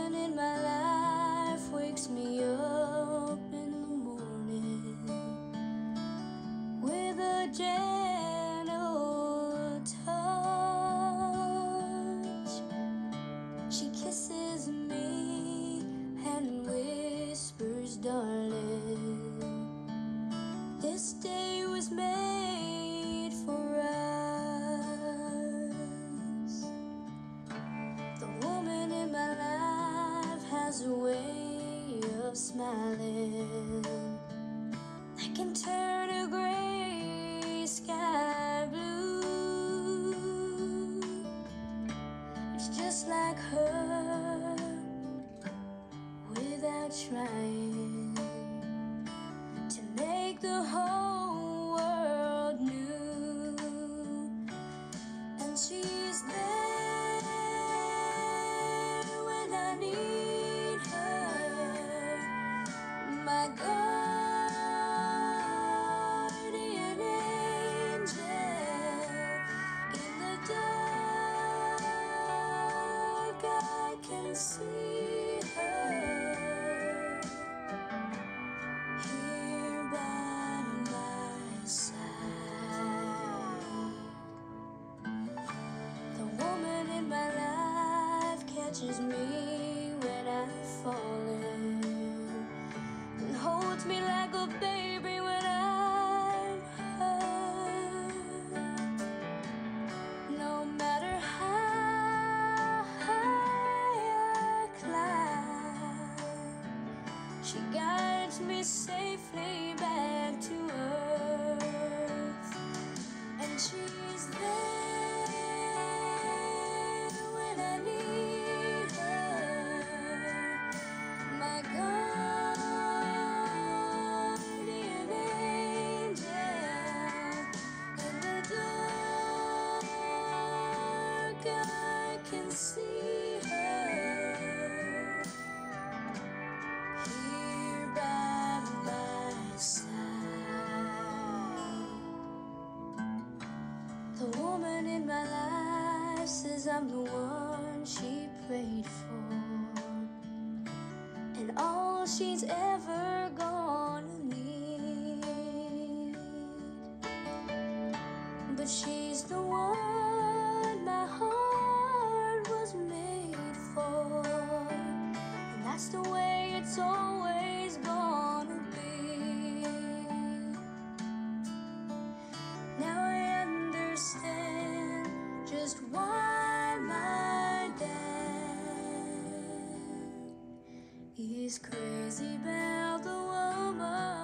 woman in my life wakes me up in the morning with a gentle touch. She kisses me and whispers, darling, this day was made for us. The woman in my life has a way of smiling that can turn a gray sky blue. It's just like her without trying to make the whole world new. And she's there when I need her, my guardian angel. In the dark I can see her here by my side. The woman in my life catches me when I've fallen and holds me like a baby when I'm hurt. No matter how high I climb, she guides me safely back to earth. And she's there when I need her, my guardian angel. In the dark I can see her here by my side. The woman in my life says I'm the one she prayed for and all she's ever gonna need. But she's the one my heart was made for, and that's the way it's always gonna be. Now I understand just why my dad is crazy about the woman